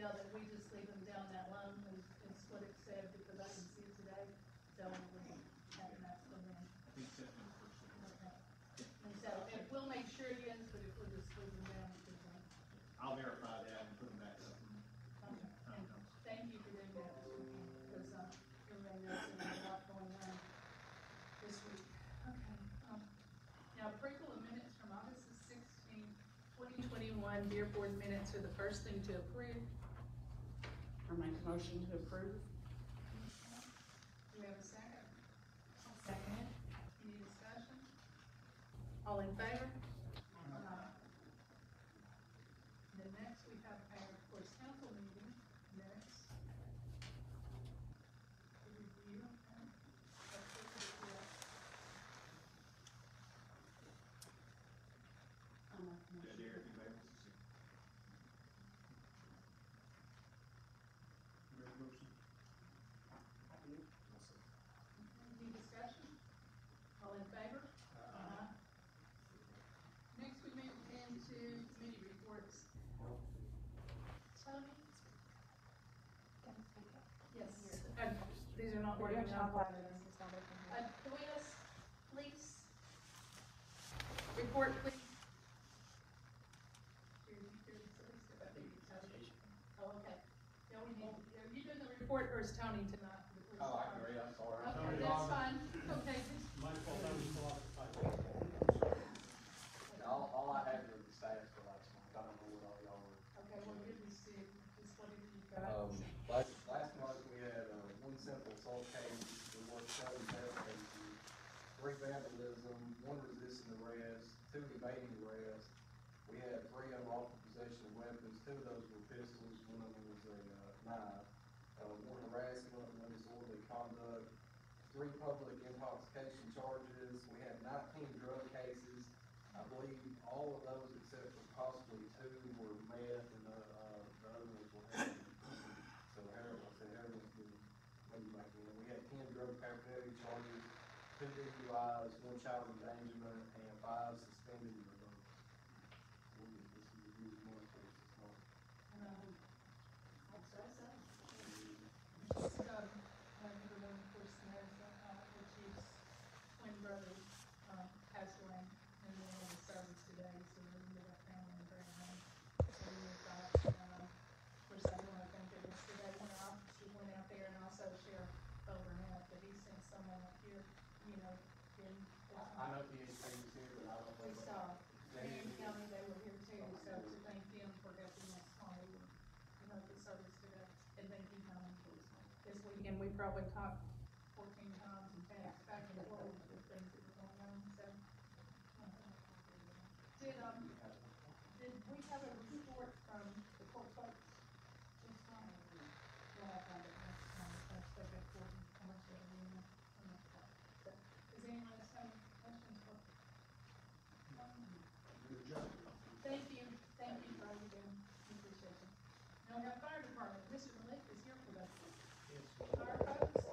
Yeah, that we just leave them down that line is what it said, because I didn't see it today, so we haven't asked them in. And so, if we'll make sure it is, but if we'll just leave them down, because, I'll verify that and put them back up. and thank you for doing that, because, everybody knows there's a lot going on this week. Okay, now approval of minutes from August the 16th, 2021, Dear Board minutes are the first thing to approve. I make a motion to approve. Do we have a second? Second. Any discussion? All in favor? Then next we have our, of course, council meeting minutes. To review. Yeah, Derek, you may. Any discussion? All in favor? Next we move into committee reports. Tony? Yes. These are not. Board of Health Police, report, please. Oh, okay. Yeah, we need, are you doing the report or is Tony tonight? Oh, I agree, I'm sorry. Okay, that's fine, okay. My fault, I was still off the All I had were the stats for last month, I don't know what all y'all were. Okay, well, good to see, just what have you got? Last month we had, one simple assault case, we worked 7 theft cases, 3 vandalism, 1 resisting arrest, 2 evading arrest. We had 3 unlawful possession of weapons, 2 of those were pistols, 1 of them was a knife. 1 harassment, 1 disorderly conduct, 3 public intoxication charges. We had 19 drug cases. I believe all of those except for possibly 2 were meth and the other ones were heroin. So heroin's been way back in. We had 10 drug paraphernalia charges, 2 DUIs, 1 child endangerment, and 5 suspended revoked. This is a huge month for us this month. I'd say so. Everyone, of course, knows that, the chief's twin brother, passed away, and then in the service today, so we ended up family and bringing home. So we were of course, I want to thank her yesterday when she went out there, and also Sheriff Overnight, that he sent someone up here, you know, in. I know PHP was here, but I don't We know. saw, Marion County, they were here too, so to thank them for helping us on the service today, and thank you, Tony, this week, and we probably talked 14 times and passed back and forth with things that were going on, so. Did we have a report from the court folks? Just fine. Well, I found it last time, that's stuff at court, how much of it we know. Does anyone else have any questions for? Thank you for all you do, we appreciate you. Now we have fire department, Mr. Malik is here for us. Fire folks?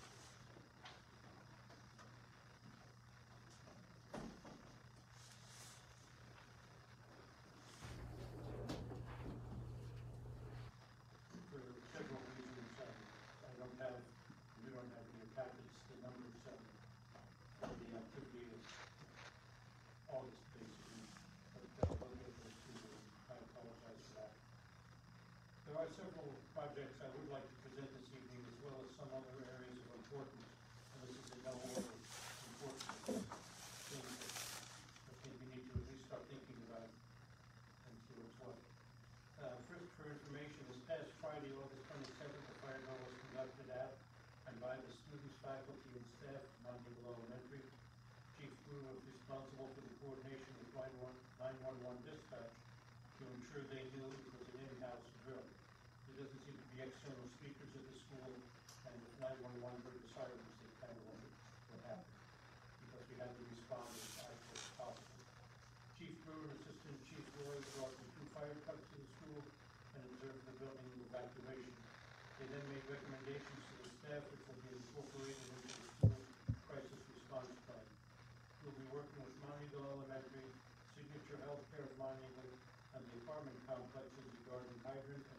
For several reasons, we don't have in your package the numbers of the activity of August, basically. But we'll get those to you. I apologize for that. There are several projects I would like to present this evening, as well as some other areas of importance. And this is in no order importance. Things that I think we need to at least start thinking about and see what's what. First, for information, this past Friday, August 27th, the fire drill was conducted at and by the students, faculty, and staff of Montego Elementary. Chief Brewer was responsible for the coordination with 911 dispatch to ensure they knew it was an in-house drill. There doesn't seem to be external speakers at the school, and with 911 heard the sirens, they kind of wondered what happened, because we had to respond as fast as possible. Chief Brewer and Assistant Chief Roy brought the 2 fire trucks to the school and observed the building evacuation. They then made recommendations to the staff which will be incorporated into the school crisis response plan. We'll be working with Montego Elementary, Signature Healthcare of Montego, and the apartment complexes regarding hydrant and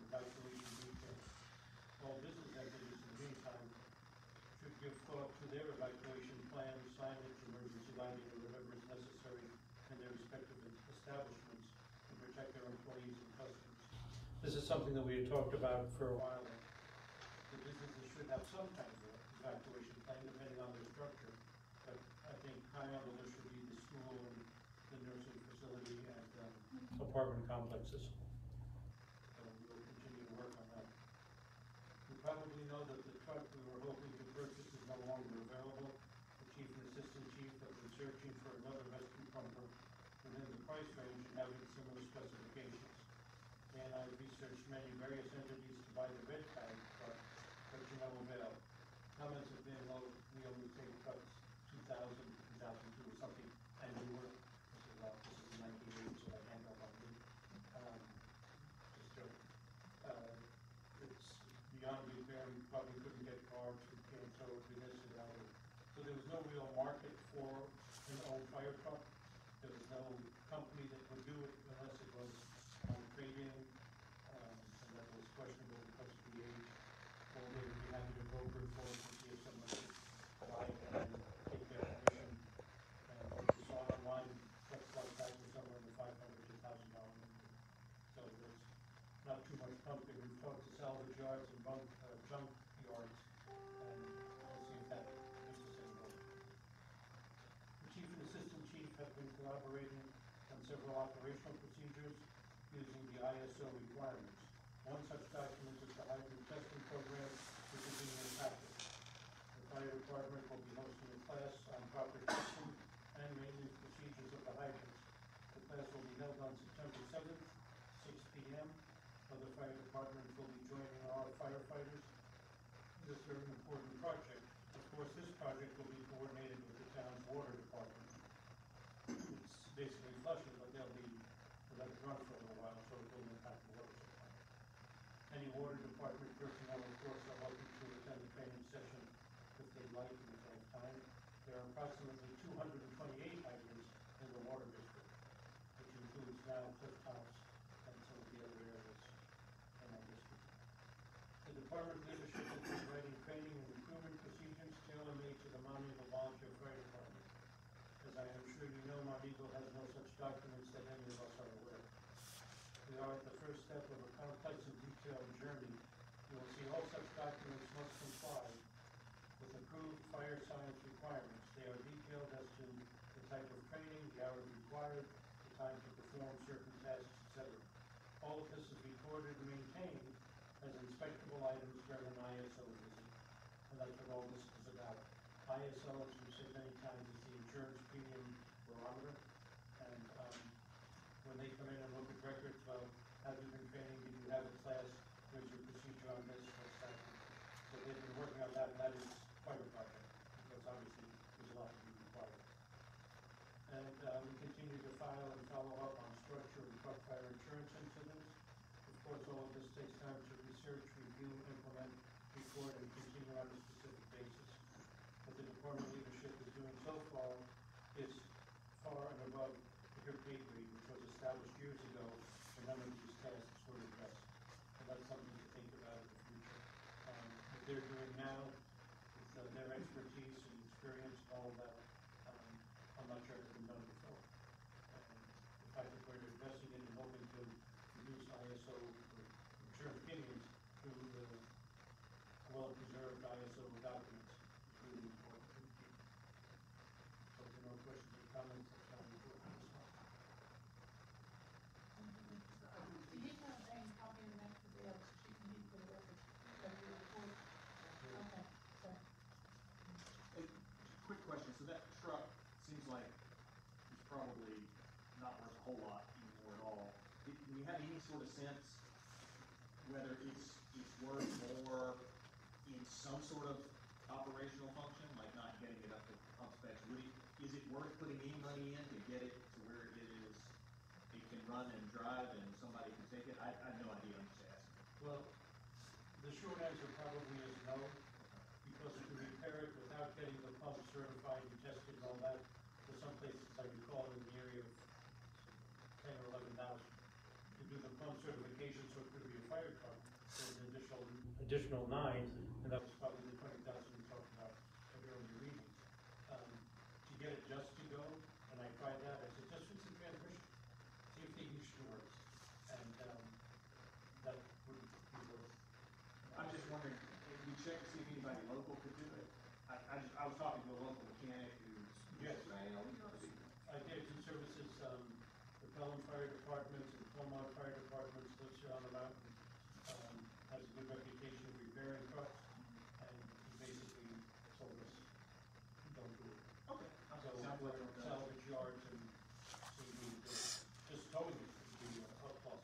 evacuation details. All business entities in the meantime should give thought to their evacuation plans, signage, emergency lighting, or whatever is necessary in their respective establishments to protect their employees and customers. This is something that we had talked about for a while. The businesses should have some kind of evacuation plan depending on their structure. But I think high on the list should be the school and the nursing facility and apartment complexes. So we'll continue to work on that. You probably know that the truck we were hoping to purchase is no longer available. The chief and assistant chief have been searching for another rescue pumper within the price range and having similar specifications. Dan and I researched many various entities to buy the red tag truck, but to no avail. Comments have been, well, we only take trucks 2000, 2002 or something, and newer. This is the 1980s, so I can't go on me. Just joking. It's beyond repair, we probably couldn't get cars, we can't tow it, we this and that. So there was no real market for an old fire truck. There was no company that would do it unless it was on trade-in, and that was questionable because of the age. Or they would be happy to broker it for us and see if someone could buy it and take their commission. And what you saw online, trucks like that were somewhere in the $500 to $1,000 range. So there's not too much pumping. We've talked to salvage yards and junk yards, and we'll see if that makes us any better. The chief and assistant chief have been collaborating on several operational procedures using the ISO requirements. One such document is the hydrant testing program, which is being impacted. The fire department will be hosting a class on proper testing and maintenance procedures of the hydrants. The class will be held on September 7th, 6 p.m. Other fire departments will be joining our firefighters. This is an important project. Of course, this project will be coordinated with the town's water department. It's basically flushing, but they'll let it run for a little while, so it will impact the water supply. Any water department personnel, of course, are welcome to attend the training session if they'd like and if they have time. There are approximately 228 hydrants in the water district, which includes now Cliff House and some of the other areas in our district. The department leadership has been writing training and recruitment procedures tailor-made to the Mount Eagle Volunteer Fire Department. As I am sure you know, Mount Eagle has no such documents that any of us are aware of. We are at the first step of a complex and detailed journey. You will see all such documents must comply with approved fire science requirements. They are detailed as to the type of training, the hours required, the time to perform certain tasks, etc. All of this is recorded and maintained as inspectable items during an ISO visit. And that's what all this is about. ISO, as we've said many times, is the insurance premium barometer. And when they come in and look at records, well, have you been training? Did you have a class? Where's your procedure on this? What's that? So they've been working on that, and that is quite a project, because obviously there's a lot to be required. And we continue to file and follow up on structure and truck fire insurance incidents. Of course, all of this takes time to research, review, implement, record, and continue on a specific basis. What the department leadership is doing so far is far and above your pay grade, which was established years ago, and none of these tasks were addressed. And that's something to think about in the future. What they're doing now, with their expertise and experience and all of that, I'm not sure it has been done before. The fact that we're investing in and hoping to reduce ISO insurance premiums through the well-preserved ISO documents is really important. So if there are no questions or comments, that's how we work on this one. Do you have a copy of that for the other, she can keep for the record, of your report? Okay, so, Hey, quick question, so that truck seems like it's probably not worth a whole lot anymore at all. Do you have any sort of sense whether it's worth more in some sort of operational function, like not getting it up to pump specs? Is it worth putting any money in to get it to where it can run and drive and somebody can take it? I have no idea, I'm just asking. Well, the short answer probably is no, because to repair it without getting the pump certified and tested and all that, for some places I recall in the area of 10 or 11,000. To do the pump certification so it could be a fire truck additional 9, and that was probably the 20,000 we talked about earlier in the meeting. To get it just to go, and I tried that, I said, just fix the transmission, see if the ignition works, and that wouldn't be worth. I'm just wondering, if we check to see if anybody local could do it. I was talking to a local mechanic who. Yes. I did two services, the Pelham Fire Department and Philmont Fire Department, lives here on the mountain, has a good reputation of repairing trucks, and he basically told us, don't do it. Okay. So, Sounds like we're done. salvage yards and so we would, just towing it would be a plus.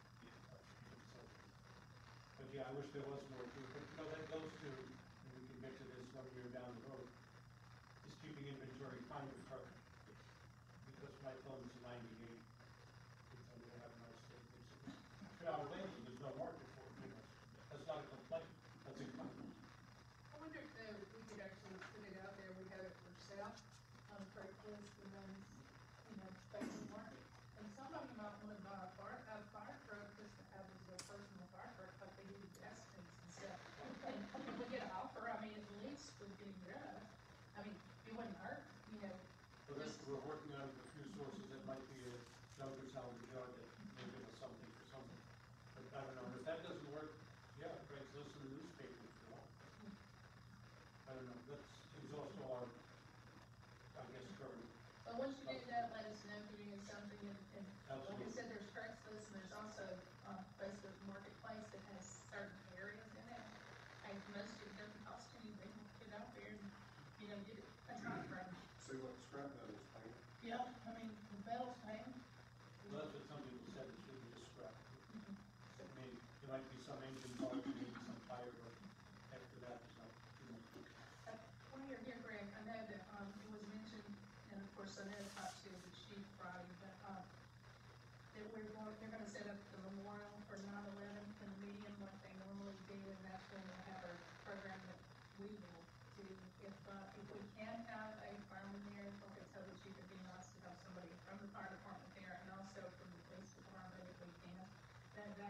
But yeah, I wish there was more to it, but you know, that goes to, and we can get to this 1 year down the road, is keeping inventory kind of hard. Because my phone is 98, it's only have a nice thing. It's outdated, there's no market for it, you know. That's not a complaint, that's a compliment. I wonder if we could actually put it out there, we have it for sale on Craigslist and then, Facebook market. And some of them might wanna buy a fire truck just to have as their personal fire truck, like they do gas tanks and stuff. And if we get an offer, I mean, at least we're getting rid of it. I mean, it wouldn't hurt, But that's, we're working on a few sources that might be a younger salvage yard that may give us something for something. But I don't know, if that doesn't work, yeah, Craigslist in the newspaper if you want. I don't know, that's exhaust all our, I guess, current. But once you do that, let us know if you're doing something, and like I Absolutely. said, there's Craigslist, and there's also, Facebook Marketplace that has certain areas in it. And most of it doesn't cost anything, get out there and, get a truck from. See what the scrap metals pay. Yeah, I mean, the metal's fine. Well, that's what some people said, it should be just scrap. I mean, there might be some engine part, maybe some tire, but after that, it's not too much. While you're here, Greg, I know that, it was mentioned, and of course, I know I talked to the chief Friday, but, that they're gonna set up the memorial for 9/11 in the medium like they normally do, and that's when we'll have our program that we will do. If we can have a fireman there, like I told the chief, it'd be nice to have somebody from the fire department there and also from the police department if we can that day,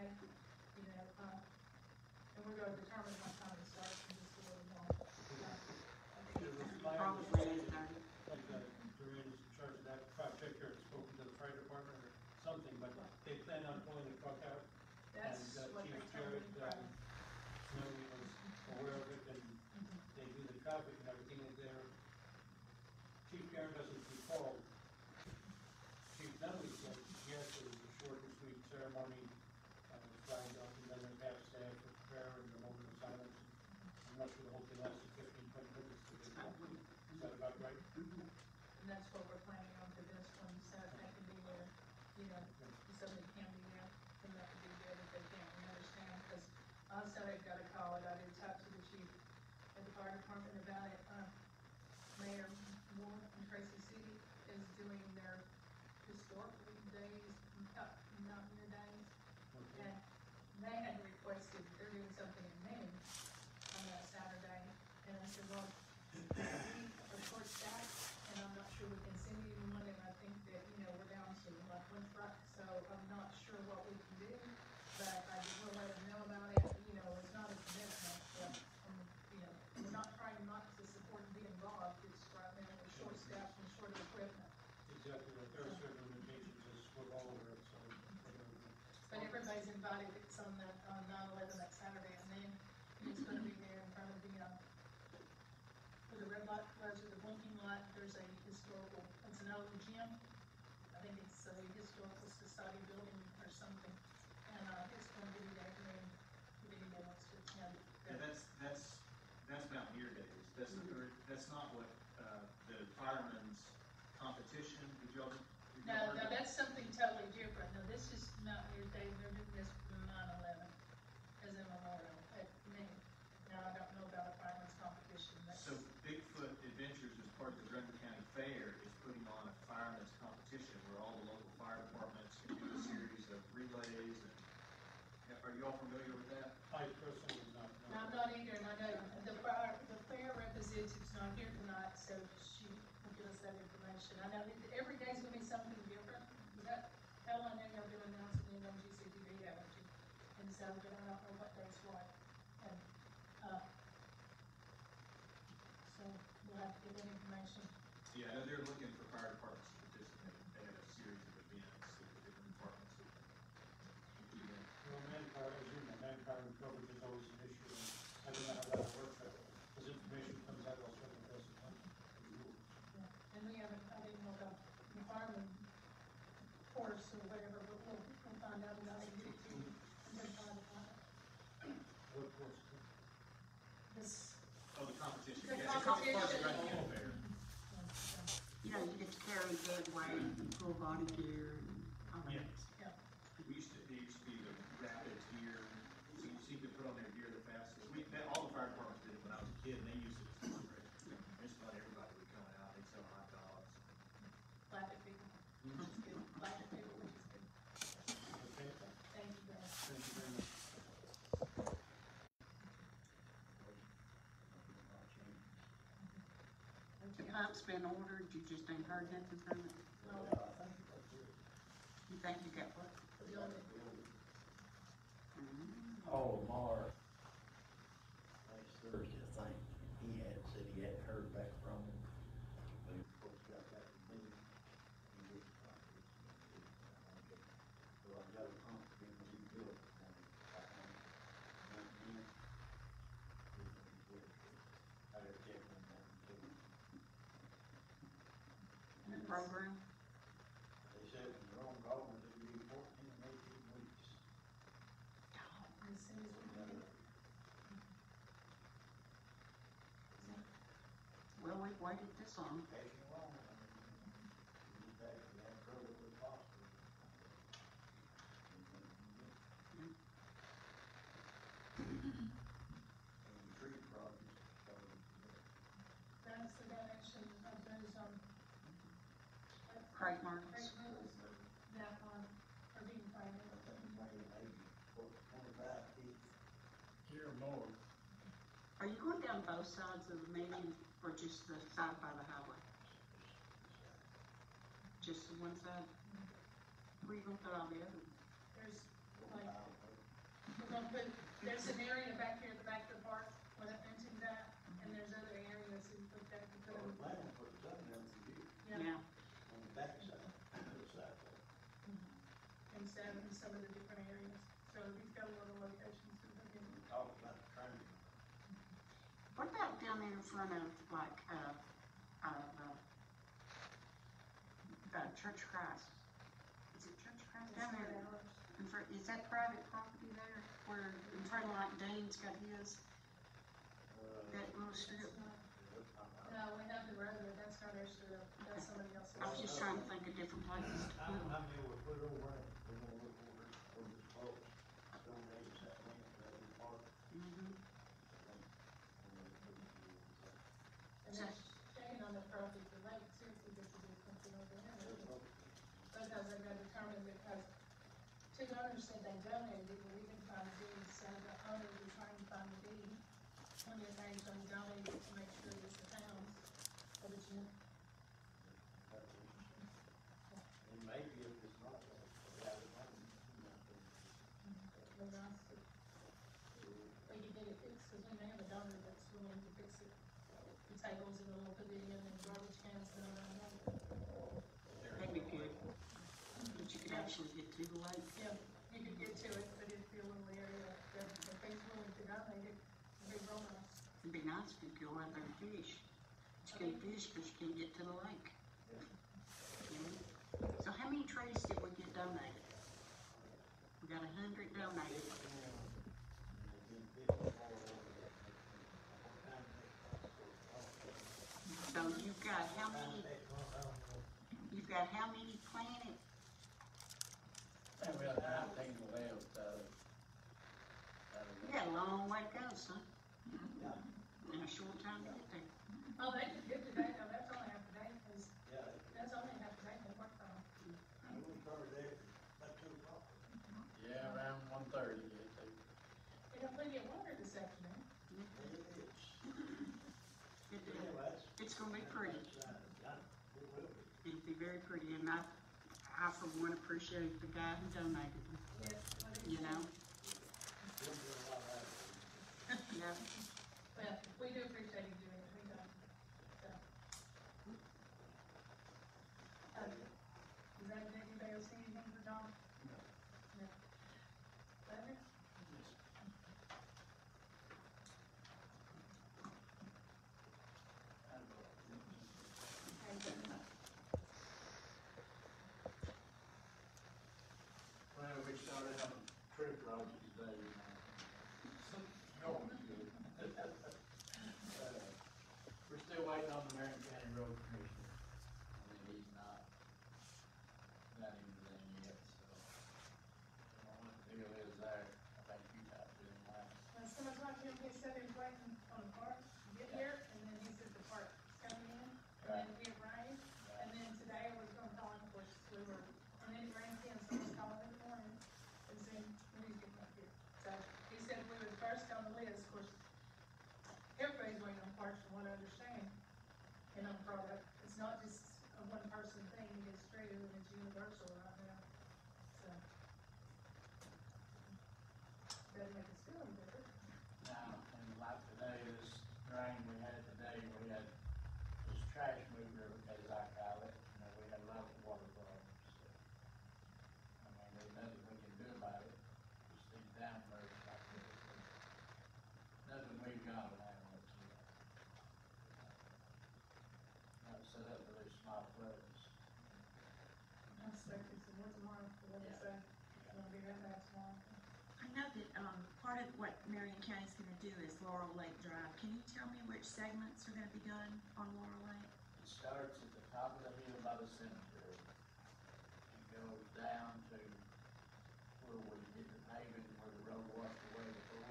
and we're gonna determine what time it starts in just a little while. It was my Probably understanding, like, Duran is in charge of that project, or spoken to the fire department or something, but they plan on pulling the truck out. That's And what they Chief told me Jarrett, Friday. Snowy was aware of it, and they do the traffic and everything is there. Chief Jarrett doesn't recall. Chief Nunley said, yes, it was a short and sweet ceremony, and it was flagged up, and then they passed staff with prayer and a moment of silence. I'm not sure the whole thing lasted 15, 20 minutes. Is that about right? And that's what we're planning on for this one, so if they can be there, if somebody can be there, then that would be good if they can't, we understand, because also they've got to call it, I did talk to the chief at the fire department about it, Mayor Moore in Tracy City is doing their historical days, not your days, and they had requested, they're doing something in Maine on that Saturday, and I said, well, we are short staffed, and I'm not sure we can send you one, and I think that, we're down to like one truck, so I'm not sure what we can do, but I will let them know about it, it's not a commitment, but, we're not trying not to support and be involved, it's right now, we're short staffed and short of equipment. Exactly, right. There are certain limitations as we're all aware of, so. But everybody's invited, it's on that, on 9/11, that Saturday, and then it's gonna be there in front of the, where the red light flares or the blinking light, there's a historical, it's an old gym. I think it's a historical society building or something, and, it's gonna be there, and if anybody wants to attend. Yeah, that's Mountaineer Days, that's not what, the firemen's competition, did y'all? No, that's something totally different, no, this is Mountaineer Day, they're doing this for 9/11, as a memorial, at Maine. Now, I don't know about a fireman's competition, that's. So Bigfoot Adventures, as part of the Grundy County Fair, is putting on a fireman's competition where all the local fire departments can do a series of relays and, are you all familiar with that? I personally am not. No, I'm not either, and I know the fair representative's not here tonight, so she will give us that information. I know that every day's gonna be something different, but Helen, I know you're announcing it on GCTV, haven't you? And so, but I don't know what day's what. we'll have to get that information. Yeah, they're looking for fire departments to participate. They have a series of events that the different departments will compete in. Well, manpower, as you know, manpower and coverage is always an issue, and I don't know how that works, but as information comes out, I'll certainly pass it on to the rules. Yeah. And we haven't, I didn't know about the fireman course or whatever, but we'll find out about it, get it to you, and then find out. What course? This, Oh, the competition. The Yeah, it's part of the competition. Grand Fair. You know, you get to carry dead weight, full body gear, and all that. yeah, There used to be the Rapids gear, so you see people put on their gear the fastest. All the fire departments did it when I was a kid, and they used it as fundraising. Just about everybody would come out, they'd sell hot dogs. laugh at people, which is good, laugh at people, which is good. Okay, Thank you, guys. thank you very much. The pump's been ordered, you just ain't heard nothing from it? No, You think you got what? building. Oh, Mark. Last Thursday, I think, he had said he hadn't heard back from him. But he of course got back to me. He didn't find it. So I got a pump being rebuilt. And I went in. I got to check on that too. The program? They said when you're on Gardner, it'll be 14 and 18 weeks. As soon as we can get it. Well, we've waited this long. Taking long, I mean, you get back, you have trouble with the hospital. And the tree project started today. That's the donation of those, Craig Martins. Craig Mills, that, are being I financed. think we made maybe 25 feet. Here more. Are you going down both sides of the median, or just the side by the highway? Just the one side? Where are you gonna put all the other? There's, like, we're gonna put, there's an area back here at the back of the park where that fencing's at, and there's other areas that you put that, you put Well, them, the plan was put something down for you yeah. on the backside, the side. And some of the different areas. So he's got a lot of locations that we can. Talk about the training. What about down there in front of, like, Church Christ? Is it Church Christ down there? In front, is that private property there, where, in front of like Dean's got his, that little strip? No, we have the road, but that's not our strip, that's somebody else's. I was just trying to think of different places to I put don't them. know how many were put over there, we're gonna look over it, or this folks, don't raise that link, that is part. Mhm. And that's staying on the property for lake too, if we get to do something over there. Because they got determined, because two owners said they donated, but we didn't find the deed, so the owners were trying to find the deed. When their names on donated to make sure it's the town's, but it's not. And maybe if it's not, we have it on, We're not, we could get it fixed, because we may have a donor that's willing to fix it. The tables and the little pavilion and garbage cans and all that. That'd be good. But you could actually get to the lake. Yeah, you could get to it, but it'd be a little area, that if he's willing to donate it, it'd be real nice. It'd be nice if you could go out there and fish. But you can't fish because you can't get to the lake. So how many trees did we get donated? We got 100 donated. So you've got how many planted? And we have 19 left, You got a long way to go, son. In a short time to get there. Oh, they did good today, though, that's only half a day, because yeah, that's only half a day they worked on. we started there about 2 o'clock. Yeah, around 1:30, yeah, They got plenty of water this afternoon. It is. It's gonna be pretty. It will be. It'll be very pretty, and I for one appreciate the guy who donated them, Yes, what is you know? We'll do a lot of that. Yeah. Well, we do appreciate you doing it, we don't. So, waiting on the Marion County Road Commissioner, I mean, he's not anything yet, so. I don't know what the deal is there, I think you talked to him last. When someone talked to him, he said he was waiting on the park to get here, and then he said the park was coming in, and then it rained. And then today I was gonna call him, of course, we were, and then it rained again, so I was calling in the morning, and saying, when he's getting up here. So, he said we were first on the list, of course, everybody's waiting on parks from what I understand, and on product, it's not just a one person thing, it's true, and it's universal right now, so. Doesn't make us feel any better. Now, and like today, this rain we had today, we had this trash mover, as I call it, you know, we had a lot of water problems. I mean, there's nothing we can do about it, just these downbursts like this. Nothing we've got to handle it, so. Not set up for these small floods. I'm expecting some more tomorrow, for what they say, it's gonna be that bad tomorrow. I know that, part of what Marion County's gonna do is Laurel Lake Drive. Can you tell me which segments are gonna be done on Laurel Lake? It starts at the top of the hill by the cemetery. And goes down to where we did the paving, where the road washed away before.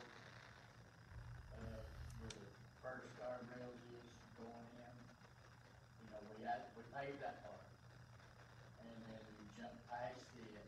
Where the first guardrails is going in. You know, we paved that part. And then we jumped past it,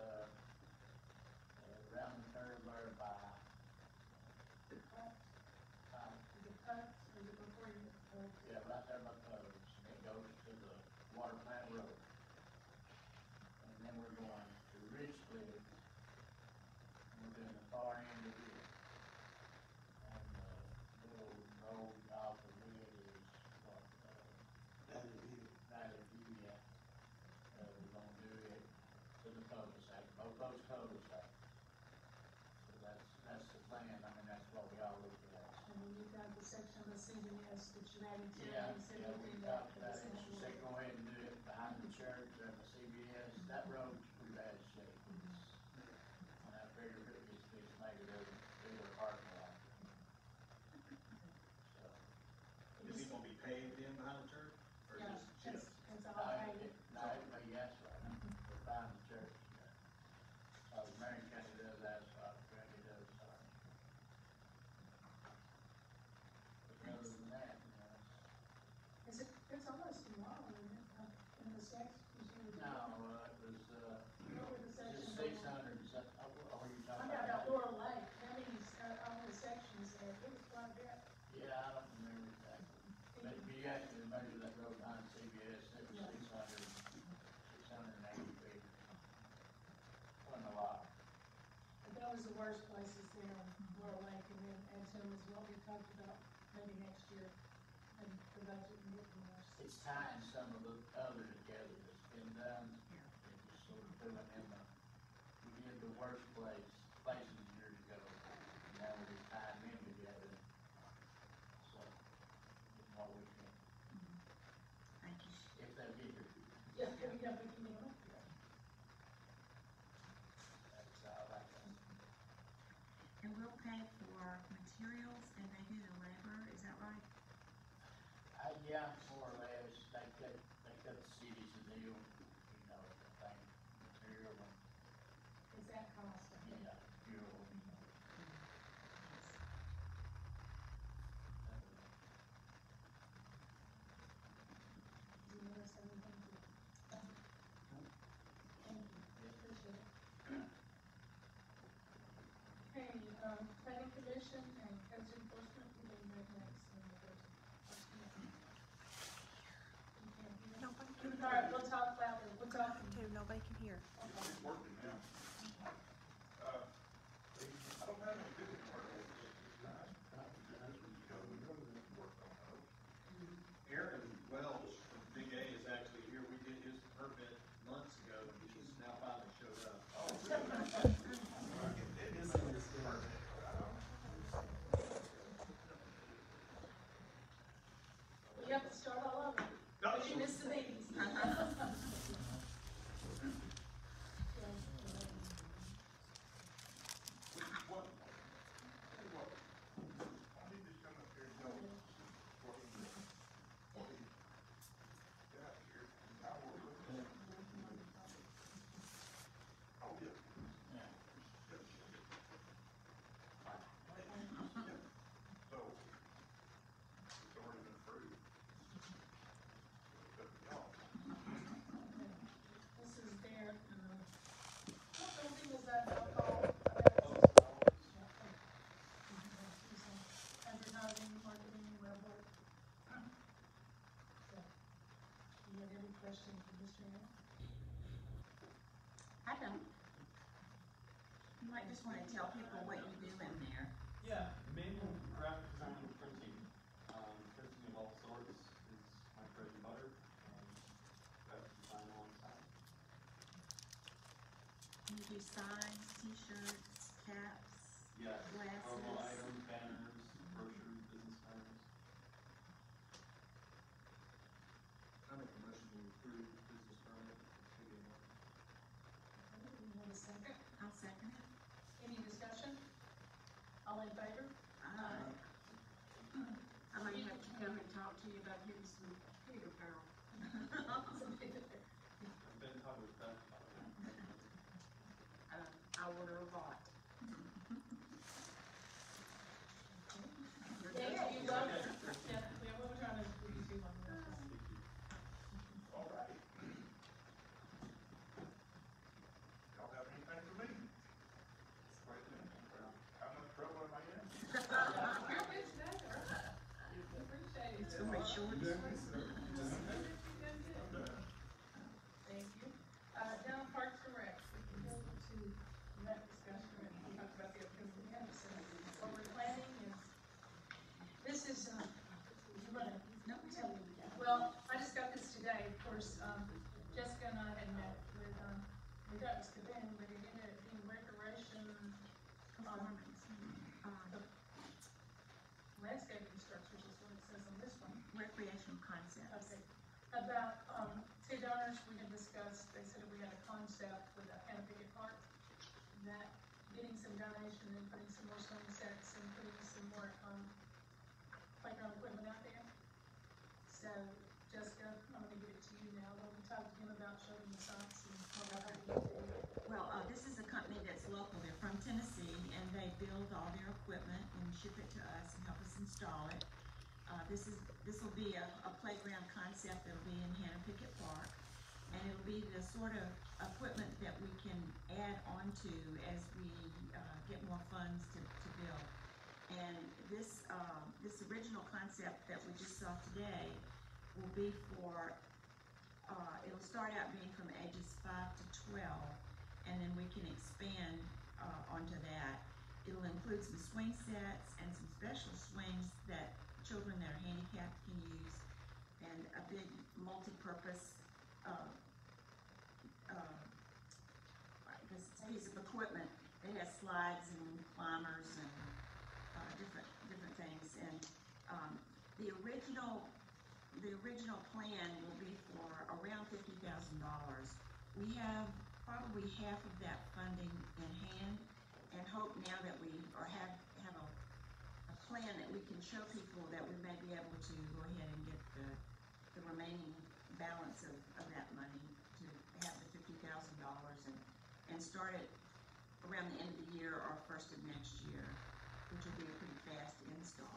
around the curve there by, The cut, is it cut, or is it before you get the cut? yeah, right there by Poe's. And it goes to the water plant road. And then we're going to Ridgecliff. And we're doing the far end of it. And the little road off of it is what, Valley View, yeah. We're gonna do it to the cul-de-sac, both those cul-de-sacs. So that's the plan, I mean, that's what we all look at. And then you've got the section of the CVS that you're adding to, Yeah, and you said yeah, you we do that talked for the about it, she said cemetery. go ahead and do it behind the church and the CVS, that road's pretty bad shape. And I figured if it gets fixed, maybe they'll do their parking lot. So, Is he gonna be paved in behind the church, or Yeah, just chipped? it's all paid. but yes, right, behind the church, yeah. Marion County does asphalt, County does, But other than that, you know, It's almost tomorrow, isn't it? In the section, you no, it was, What were the just sections? 600, and something. Oh, you I talking got about? about Laurel Lake, how many, all the sections there, it was quite a bit. Yeah, I don't remember exactly. But if you actually measure that road behind CVS, it was Yeah. 680 feet. Wasn't a lot. But that was the worst places there on Laurel Lake, and then add to them is what we talked about maybe next year, and the budget and get them worse. It's tying some of the other together that's been done. It just sort of filling in we did the worst places years ago. And now we're just tying them together. So, it's what we can, Thank you. if they'll get here. Yeah, we can get them up there. That's all I can. And we'll pay for materials and they do the labor, is that right? Yeah, more or less, they cut the cities a deal, you know, thing, material and, Is that cost? yeah, fuel, you know. Do you notice anything? Thank you, appreciate it. Okay, planning commission and codes enforcement, we can move next in the first. Nobody All right, we'll talk louder, we'll talk. too, nobody can hear. It's working now. question for Mr. Allen? I don't, You might just wanna tell people what you do in there. Yeah, manual graphic design and printing, printing of all sorts is my bread and butter, graphic design alongside. You do signs, t-shirts, caps, Yeah, glasses. promo items, banners, brochures, business cards. I make a motion to approve business permit for City of Martin. You want a second? I'll second it. Any discussion? All in favor? I may have to come and talk to you about getting some computer power. I've been talking with Beth about it. I order a bot. Yeah, you love it. Yeah, we were trying to squeeze you on this one. All right. Y'all have anything for me? How much trouble am I in? You're good today, all right. Appreciate it. So much short. Thank you. Down Parks and Rec, we can go to that discussion and talk about the upcoming events and what we're planning and this is, you wanna, No, tell me. Well, I just got this today, of course, Jessica and I had met with, we thought it was Cabin, but it ended up being Recreation, Performance. landscaping structures is what it says on this one. Recreational concepts. Okay, about, two donors we had discussed, they said if we had a concept with a Hannah Pickett Park, that getting some donation and putting some more swing sets and putting some more, playground equipment out there. So, Jessica, I'm gonna give it to you now, we'll talk to him about showing the sites and what we're hoping to do. Well, this is a company that's local, they're from Tennessee, and they build all their equipment and ship it to us and help us install it. This will be a playground concept that'll be in Hannah Pickett Park, and it'll be the sort of equipment that we can add onto as we, get more funds to build. And this original concept that we just saw today will be for, it'll start out being from ages 5 to 12, and then we can expand, onto that. It'll include some swing sets and some special swings that children that are handicapped can use, and a big multi-purpose, I guess it's a piece of equipment that has slides and climbers and, different things. And, the original plan will be for around $50,000. We have probably half of that funding in hand, and hope now that we have a plan that we can show people that we may be able to go ahead and get the remaining balance of that money to have the $50,000 and start it around the end of the year or first of next year, which will be a pretty fast install.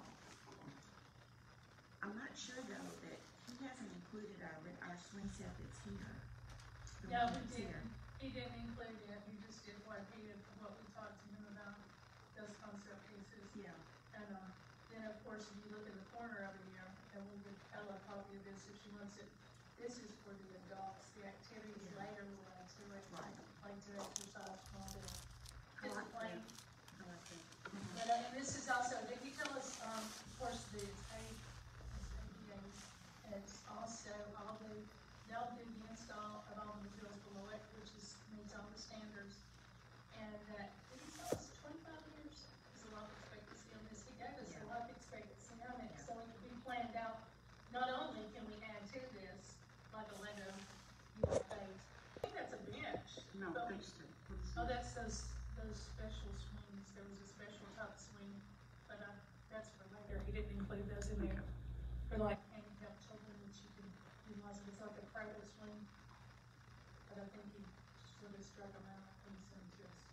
I'm not sure though that he hasn't included our swing set that's here. The No, one we that's here. didn't, he didn't include it, he just did what we talked to him about, those concept pieces. Yeah. And, then of course, if you look in the corner over here, and we'll give Ella a copy of this if she wants it, this is for the adults, the activities Yeah. later will add to it. Right. Like to exercise, small bit of I like discipline. that. I like that. But, and this is also, did you tell us, of course, the ADA, and it's also they'll do the install of all the materials below it, which meets all the standards. And, did he tell us 25 years is a life expectancy on this? He gave us a life expectancy on it, so it can be planned out. Not only can we add to this, like a Lego, phase. I think that's a bench. No, but- thanks to, what is Oh, it? that's those special swings, there was a special type of swing, but, that's for later, he didn't include those in there. For like handicapped children, that you can utilize it, it's like a cradle swing. But I think he sort of struck them out and sent to us.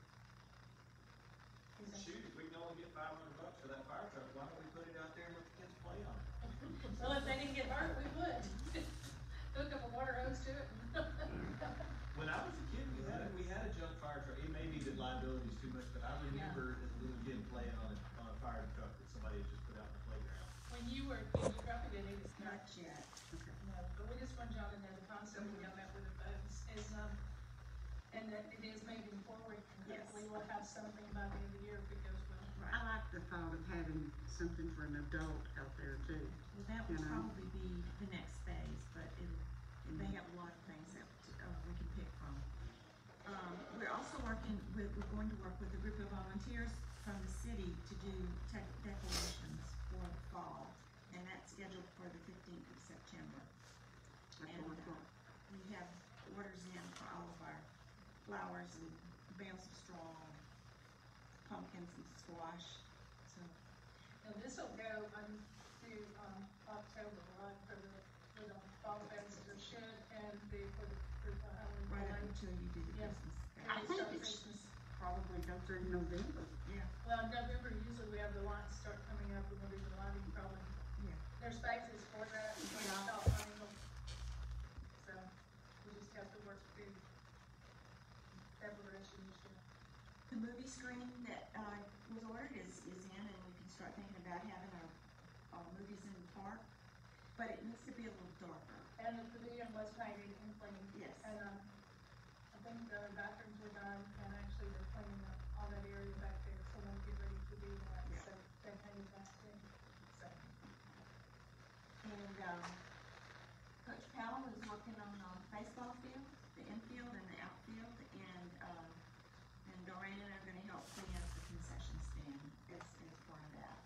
He's like, Shoot, if we can only get $500 for that fire truck, why don't we put it out there and let the kids play on it? well, if they didn't get hurt, we would. Hook up a water hose to it. When I was a kid, we had a junk fire truck. It may be that liability is too much, but I remember as a little kid playing on a fire truck that somebody had just put out in the playground. When you were a kid, you probably didn't even Not start. yet. Okay. No, but we just want y'all to know the concept we got met with the folks is, and that it is moving forward, and Yes. hopefully we'll have something by the end of the year if it goes well. I like the thought of having something for an adult out there too. Well, that would You know. probably be the next phase, but they have a lot of things that, we can pick from. We're also we're going to work with a group of volunteers from the city to do decorations for the fall, and that's scheduled for the 15th of September. At And, 4 o'clock. we have orders in for all of our flowers and bales of straw, pumpkins and squash, so. And this'll go through, October, right, for the fall fest, or should, and for the Halloween Right up parade. until you do the Yeah. Christmas. And I they think start it's Christmas. probably go through November. Yeah, Well, in November, usually we have the lights start coming up, and we'll do the lighting probably. yeah. There's phases for that, we can Yeah. stop lighting them. So, we just have to work through preparation this year. The movie screen that, was ordered is in, and we can start thinking about having our movies in the park, but it needs to be a little darker. And the pavilion was painted and cleaned. Yes. And, I think the bathrooms were done, and actually they're cleaning up all that area back there, so we'll get ready to do that, Yeah. so they painted that too, so. And, Coach Powell is working on the baseball field, the infield and the outfield, and Doreen and I are gonna help clean up the concession stand as part of that.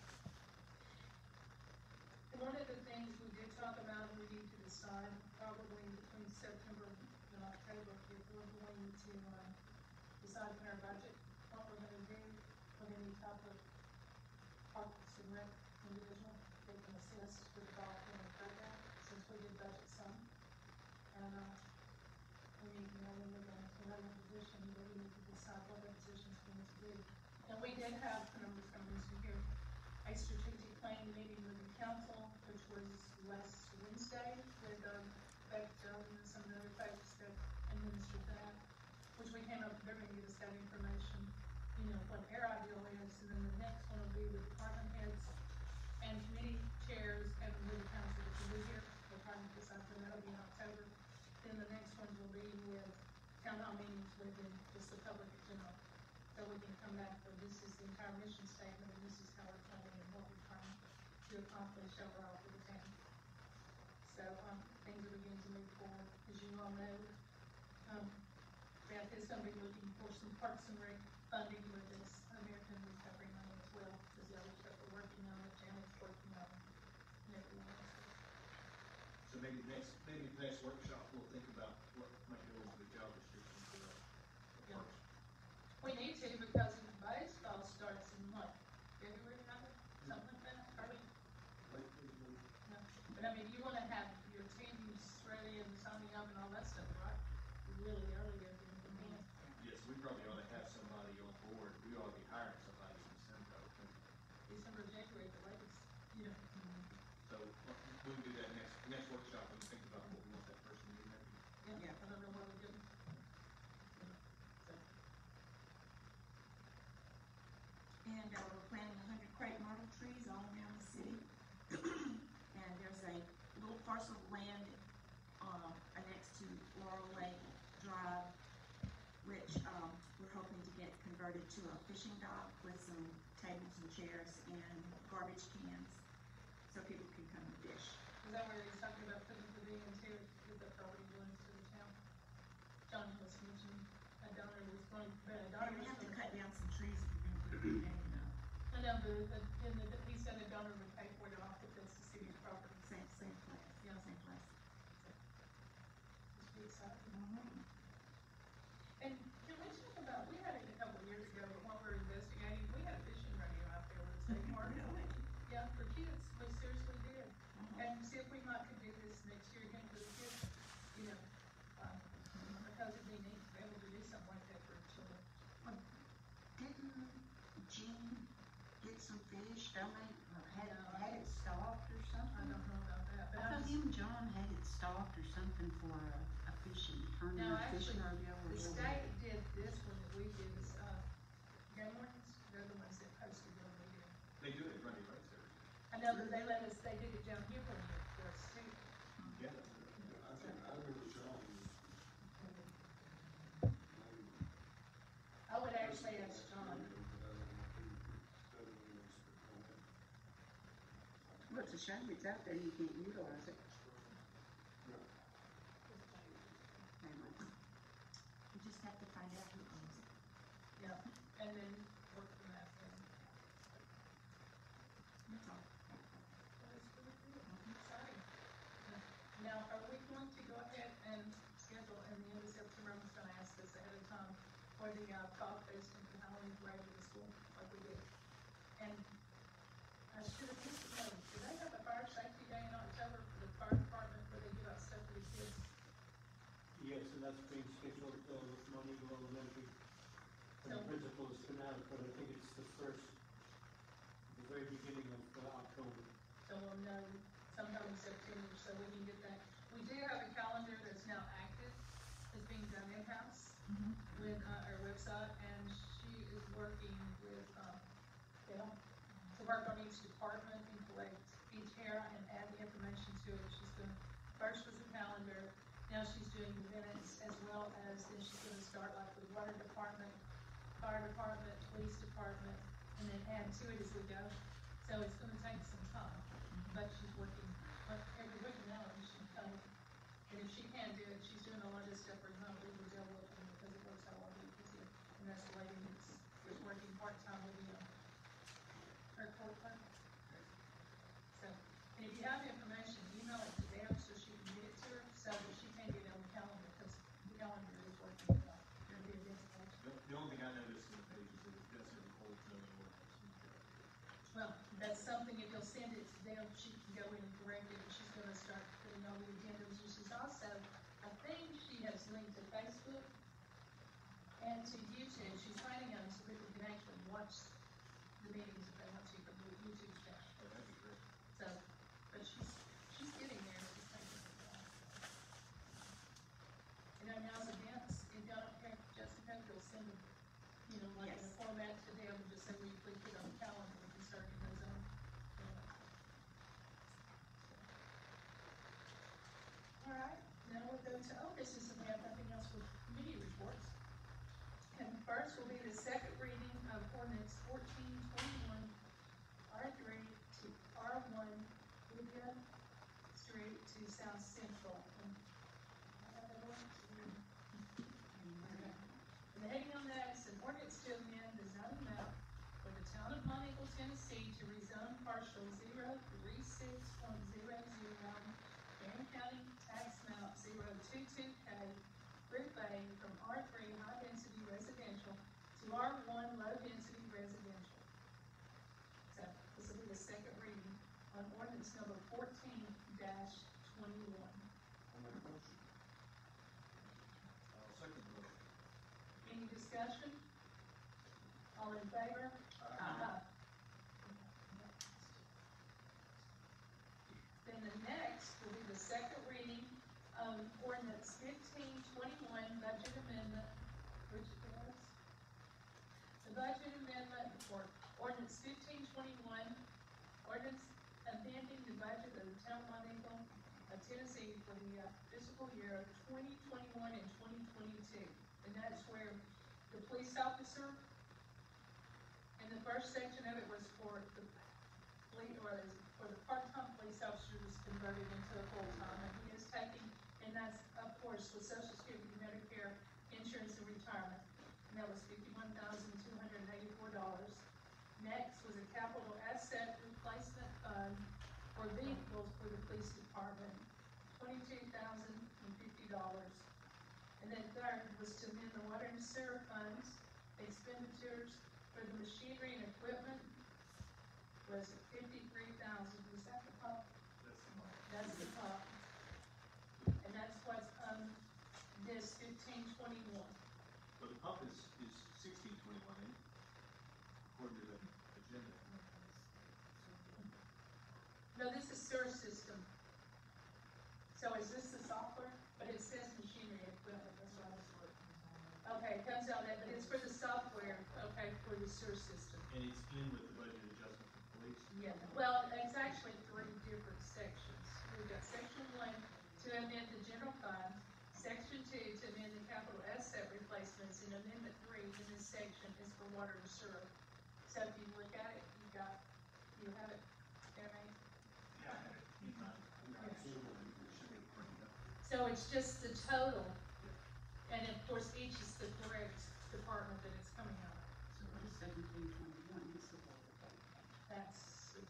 One of the things we did talk about, we need to decide probably between September and October, if we're going to, decide in our budget, what we're gonna do with any type of parks and rec individual that can assist with the ball field program, since we did budget some. And, we need to know when we're going to have a position, but we need to decide what the position's going to be. And we did have, and I'm just gonna mention here, a strategic planning meeting with the council, which was last Wednesday, with, Beck Jones and some of the other folks that administered that, which we came up, they're gonna give us that information, you know, what their ideal is, and then the next one will be with department heads and committee chairs and with the council, which will be here, we're trying to decide when that'll be in October. Then the next ones will be with town hall meetings within just the public in general. So we can come back, but this is the entire mission statement, and this is how we're planning and what we're trying to accomplish overall for the town. So, things are beginning to move forward, as you all know. Beth is gonna be looking for some parks and rec funding with this American Recovery money as well, as the other stuff we're working on, that Janet's working on, and everyone else. So maybe the next workshop, we'll think about what might go into the job description for the Yeah. parks. We need to, because baseball starts in what, February, something like that, early? No. But I mean, you wanna have your teams ready and signing up and all that stuff, right? Really early at the beginning. Yes, we probably ought to have somebody on board, we ought to be hiring somebody in December, I would think. December, January, the latest, you know. So, we can do that next workshop, and think about what we want that person to do maybe. Yeah, I don't know what we're doing. So, And, we're planting 100 crepe myrtle trees all around the city. And there's a little parcel of land, next to Laurel Lake Drive, which, we're hoping to get converted to a fishing dock with some tables and chairs and garbage cans, so people can come and fish. is that where he's talking about putting the pavilion too, with the property belongs to the town? John was mentioning, a donor was going, but a You're donor gonna was have to going. cut down some trees if you're gonna put it big enough. I know, he said a donor would pay for it off if it's the city's property. Same place. Yeah. Same place. It's pretty exciting. Mm-hmm. And can we talk about, we had it a couple of years ago, but when we were investigating, we had a fishing rodeo out there with the state park. Really? Yeah, for kids, we seriously did. Mhm. And see if we might could do this next year again for the kids, you know, because it'd be neat to be able to do something like that for children. Didn't Gene get some fish, donate, or had it stocked or I something? don't know about that, but I I thought was, him and John had it stocked or something for a fishing no, tournament, fishing actually, rodeo or the whatever. state did this one that we did, is, game wardens, they're the ones that posted what we did. They do it at Grundy Lakes every year. I know that they let us, they did it down here one year for us too. Yeah, that's good. I would actually ask John. Well, it's a shame it's out there, you can't utilize it. Anyway. You just have to find out who owns it. Yeah, and then work from that then. That's all. That is really cool. Exciting. Now, are we going to go ahead and schedule in the end of September, I'm just gonna ask this ahead of time, for the, call posting for Halloween parade at the school, like we did? And I should have used to know, do they have a fire safety day in October for the fire department where they give out stuff for the kids? Yes, and that's being scheduled, with Monique Elementary. And the So- principal is gonna, but I think it's the very beginning of October. So we'll know sometime in September, so we can get that. We do have a calendar that's now active, it's being done in-house with, our website, and she is working with, Bill, to work on each department and collect each era and add the information to it. She's gonna, first was the calendar, now she's doing the minutes as well as, then she's gonna start like with water department, fire department, police department, and then add to it as we go. So it's gonna take some time, but she's working, like, every week now, and she's kind of, and if she can't do it, she's doing a lot of stuff remotely with Joe Wilson, because it works out a lot easier. And that's the lady that's working part-time with the, her court clerk. So, and if you have the information, email it to Deb so she can get it to her, so that she can get it on the calendar, because the calendar is working with, the events page. The only thing I noticed in the page is that it does have a cold zoning ordinance. Well, that's something, if you'll send it to them, she can go in and correct it, and she's gonna start putting all the agendas, and she's also, I think she has linked to Facebook and to YouTube, she's planning on so people can actually watch the meetings if they want to from the YouTube channel. Oh, that'd be great. So, but she's getting there, she's taking it down. You know, now's events, if y'all don't care, Jessica, you'll send them, you know, like in a Yes. format to them, and just say, will you please put it on the calendar, we can start getting those on. All right, now we'll go to old business, and we have nothing else for committee reports. And first will be the second reading of ordinance 1421, R3 to R1, Woodruff Street to South Central. And I have that ordinance. Okay. And the heading on that is an ordinance to amend the zoning map for the town of Mount Eagle, Tennessee to rezone partial 036.001, Grand County tax map 022K, Group A from R3 high density residential to R1 low density residential. So this will be the second reading on ordinance number 14-21. I'll make a motion. I'll second the motion. Any discussion? All in favor? Aye. Then the next will be the second reading of ordinance 1521, budget amendment, which is the budget amendment for ordinance 1521, ordinance amending the budget of the town of Mount Eagle, Tennessee for the fiscal year of 2021 and 2022. And that's where the police officer, and the first section of it was for the for the part-time police officer was converted into a full-time, and he is taking, and that's, of course, with Social Security, Medicare, insurance, and retirement, and that was $51,284. Next was a capital asset replacement fund for vehicles for the police department, $22,050. And then third was to amend the water and sewer funds, expenditures for the machinery and equipment was $53,000, was that the pump? That's the motion. That's the pump. And that's what's, this 1521. But the pump is 1621, ain't it? According to the agenda. No, this is sewer system. So is this the software? But it says machinery and equipment, that's what I was looking. Okay, it comes out that, but it's for the software, okay, for the sewer system. And it's in with the budget adjustment for police. Yeah, well, it's actually three different sections. We've got section 1 to amend the general two, to amend the capital asset replacements in amendment 3 in this section is for water and sewer. So if you look at it, you have it, Jeremy? So it's just the total, and of course, each is the correct department that it's coming out of. So what is 1721? This is what we're talking That's,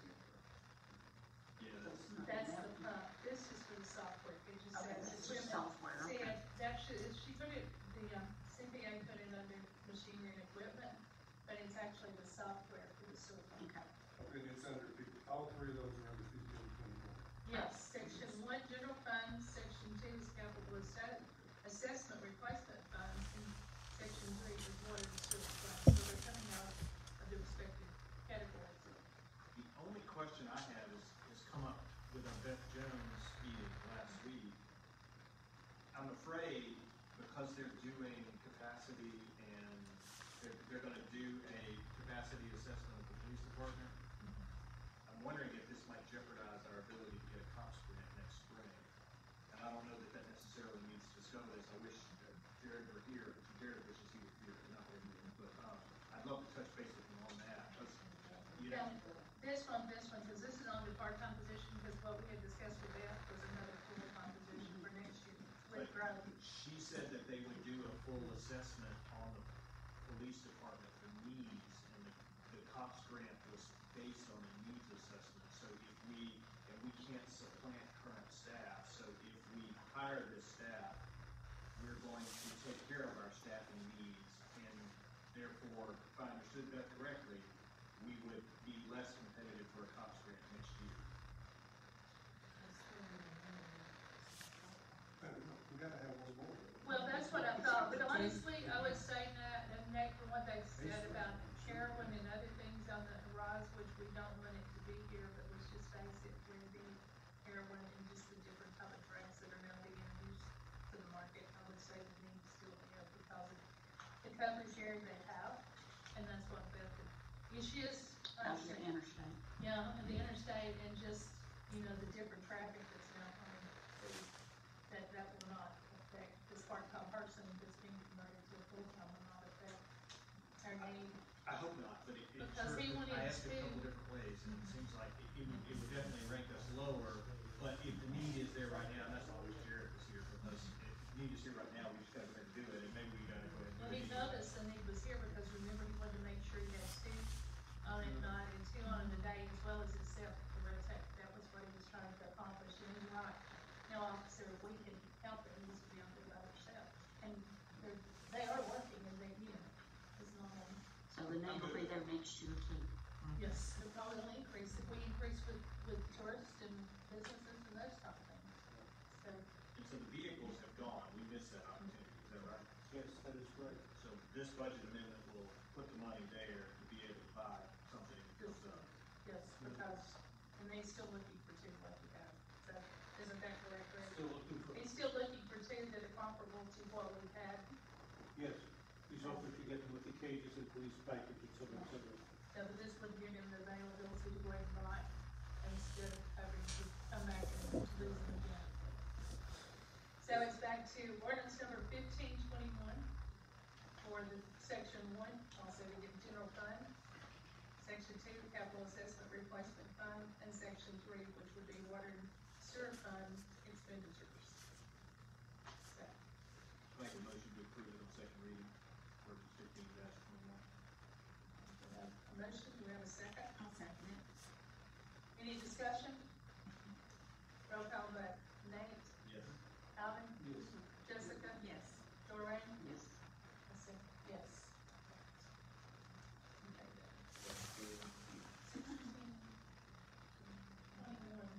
Yeah, that's the pump, this is for the software, it just Okay, says. this is equipment. software, See, okay. that should, she put it, the, CPA put it under machinery and equipment, but it's actually the software for the sewer pump. Okay. And it's under all three of those are under 1521. Yes, section 1, general fund, section 2 is capital assessment replacement funds, and section 3 is water and sewer funds, so they're coming out of the respective categories. the only question I have is come up with our Beth Jones meeting last week. I'm afraid because they're doing capacity and they're gonna do a capacity assessment of the police department. I'm wondering if this might jeopardize our ability to get a cops grant next spring. And I don't know that necessarily needs to discover this. I wish Jared were here. Jared wishes he was here, not here, but, I'd love to touch base with him on that, because, you know, This one, because this is on the part-time position, because what we had discussed with Beth was another full-time position for next year with growth. she said that they would do a full assessment on the police department for needs, and the cops grant was based on a needs assessment. So if we can't supplant current staff, so if we hire this staff, we're going to take care of our staffing needs, and therefore, if I understood that correctly, we would be less competitive for a cops grant next year. We gotta have one more. Well, that's what I thought, but honestly, I would say that, and Nate, from what they said about heroin and other things on the horizon, which we don't want it to be here, but let's just face it, we're the heroin and just the different type of drugs that are now being introduced to the market, I would say the need is still there because of the coverage area they have, and that's what Beth, issues. Out the interstate. Yeah, and the interstate and just, the different traffic that's now coming through, that will not affect this part-time person that's being converted to a full-time will not affect our need. I hope not, but it Because he wanted I asked it a to- couple different ways, and it seems like it would definitely rank us lower, but if the need is there right now, and that's why I wish Jared was here, because if the need is here right now, we just gotta go ahead and do it, and maybe we gotta go ahead and do Well, it. he noticed the need was here because remember he wanted to make sure he had two on at night and two on in the day as well as himself to rotate. That was what he was trying to accomplish. And he's right. No officer, if we can help it, needs to be on there by themselves. And they are working and they, it's not on. So the need will be there next year too. Yes, it'll probably will increase if we increase with tourists and businesses and those type of things. So, And so the vehicles have gone, we missed that opportunity, is that right? Yes, that is correct. So this budget amendment will put the money there to be able to buy something that goes up. yes, because, and they're still looking for two like you have. So, isn't that correct, Greg? Still looking for, He's still looking for two that are comparable to what we've had, yes, he's offered to get them with the cages and police package, et cetera, et cetera. so that this would give him the availability to go ahead and buy instead of having to come back and lose them again. So it's back to ordinance number 1521 for the section 1, also to get general fund, section 2, capital assessment replacement fund, and section 3, which would be water and sewer fund expenditures. So, Make a motion to approve it on second reading, ordinance 15-21. we have a motion, do we have a second? I'll second it. Any discussion? Roll call vote. Nate? Yes. Alvin? Yes. Jessica? Yes. Doreen? Yes. I said yes. Okay, good. 21.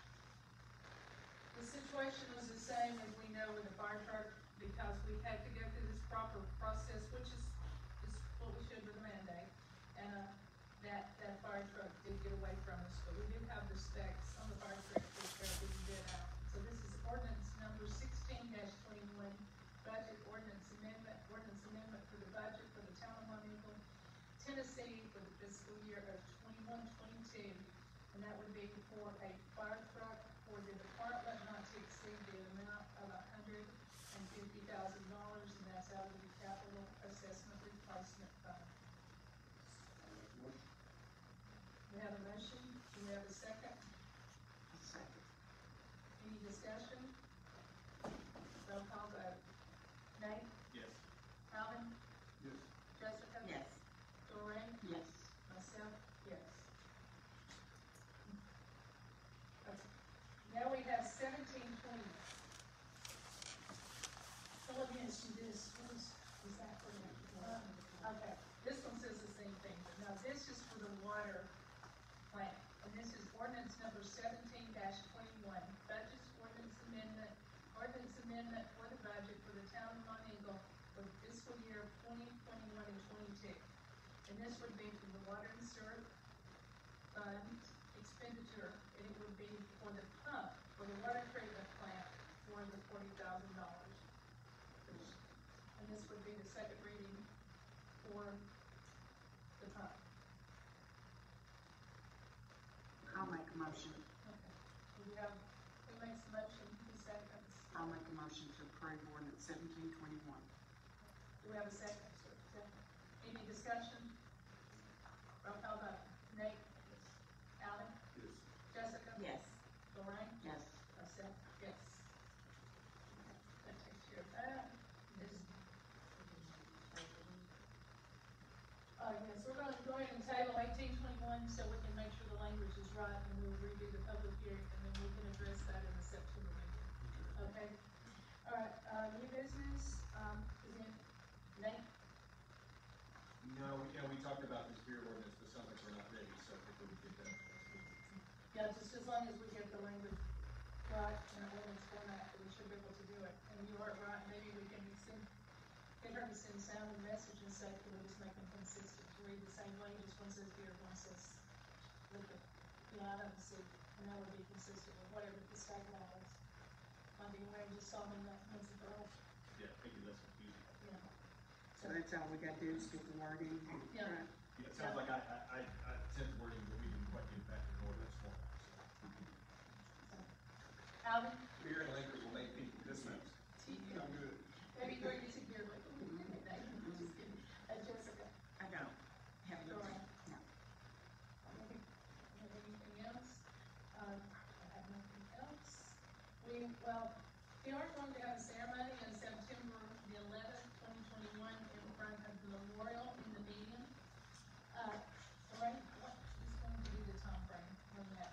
The situation was the same as we know with the fire truck, because we had to go through this proper process, which is what we should with the mandate. And, that fire truck did get away from us, but we do have the specs on the fire truck which are being bid out. So this is ordinance number 16-21, budget ordinance amendment for the budget for the town of Montego, Tennessee for the fiscal year of 21-22. And that would be for a fire truck for the department not to exceed the amount of $150,000. $40,000, and that's out of the capital assessment replacement fund. We have a motion, do we have a second? Second. Any discussion? Roll call vote. Nate? Yes. Alvin? Yes. Jessica? Yes. Doreen? Yes. Myself, yes. Okay. Now we have 1720. So let me ask you this, was that for the, okay, this one says the same thing, but now this is for the water plant. And this is ordinance number 17-21, budget ordinance amendment for the budget for the town of Montego for fiscal year 2021 and 22. And this would be from the water and sewer fund expenditure, and it would be for the pump, for the water treatment plant, for the $40,000. And this would be the second reading for the pump. I'll make a motion. Okay. Do we have, who makes the motion, who seconds? I'll make a motion to approve ordinance 1721. Do we have a second? Second. Any discussion? Roll call vote. Nate? Alan? Yes. Jessica? Yes. Lorraine? Yes. Myself, yes. That takes care of that. Yes, we're gonna go ahead and table 1821 so we can make sure the language is right, and we'll redo the public hearing, and then we can address that in the September meeting. Okay? All right, new business, is it Nate? No, we talked about this beer ordinance, but sounds like we're not ready, so I think we can get that. Yeah, just as long as we get the language right in our ordinance format, we should be able to do it. And you are right, maybe we can get her to send sound and message and say, can we just make them consistent to read the same language, one says beer, one says liquor. Yeah, I don't see, and that would be consistent with whatever the state law is. Might be way just solving that once and for all, Yeah, make it less confusing. yeah. So that's all we gotta do is get the wording. Yeah. Right. Yeah, it sounds like I sent the wording, but we didn't quite get it back in ordinance format, so. Alvin? Beer and liquor will make people dismiss. I'm good. Maybe you're using beer, like, just kidding. Jessica? I don't have any. Sure. No. Anything else? I have nothing else. We are going to have a ceremony on September the 11th, 2021 in front of the memorial in the median. Lorraine, what is going to be the time frame on that?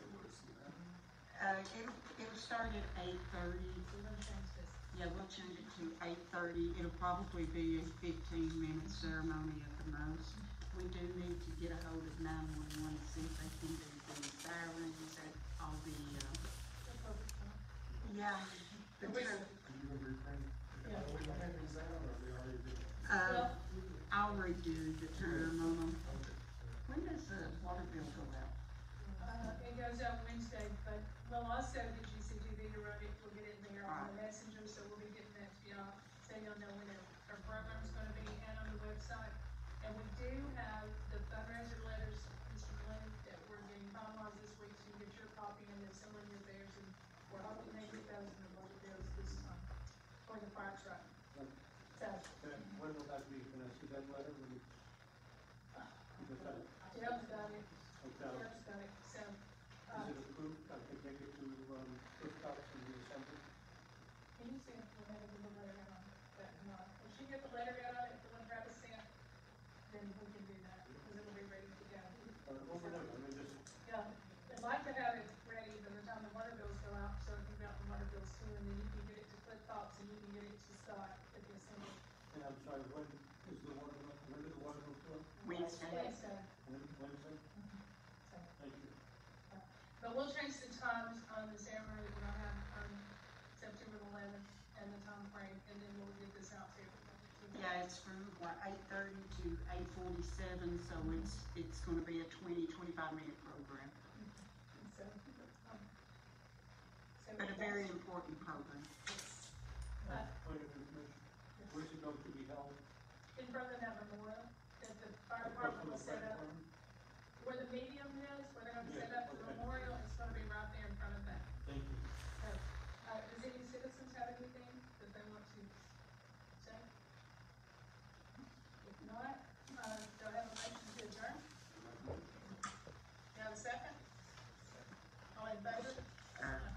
It'll start at 8:30. We're going to change this. Yeah, we'll change it to 8:30. It'll probably be a 15-minute ceremony at the most. We do need to get a hold of 911 and see if they can do the sirens at all the, The perfect time. yeah, the We- church. Are you gonna refrain? Yeah. Are we gonna have any sound, or we already did? I'll redo the term on them. Okay. When does the water bill go out? It goes out Wednesday, but we'll also get GCTV to run it, we'll get it in there on the messenger, so we'll be getting that to y'all, so y'all know when our program's gonna be, and on the website. And we do have the fundraiser letters, Mr. Glenn, that we're getting finalized this week, so you get your copy and then someone get theirs, and we're hoping they get those in the water bills this time, for the fire truck. So, When will that be? Can I see that letter? When you- Because I, Dale's got it, okay, Dale's got it, so, is it approved? I can take it to, rooftops in the assembly? can you see if we have the letter out on that or not? If she get the letter out on it, the one Travis sent, then we can do that, because it'll be ready to go. Or whatever, I mean, just, Yeah, I'd like to have it ready by the time the water bills go out, so it can go out the water bills too, and then you can get it to Cliff Tops, and you can get it to Scott at the assembly. and I'm sorry, when is the water, when did the water go through? Wednesday. Wednesday. Wednesday? So, Thank you. but we'll change the times on the ceremony that we'll have on September 11th, and the time frame, and then we'll get this out to everybody. Yeah, it's from, 8:30 to 8:47, so it's gonna be a 25-minute program. So, But a very important program. Yes. Point of information, where's it going to be held? In front of that memorial, that the fire department will set up, where the medium is, where they're gonna set up the Yeah, okay. memorial, it's gonna be right there in front of that. Thank you. So, does any citizens have anything that they want to second? All in favor?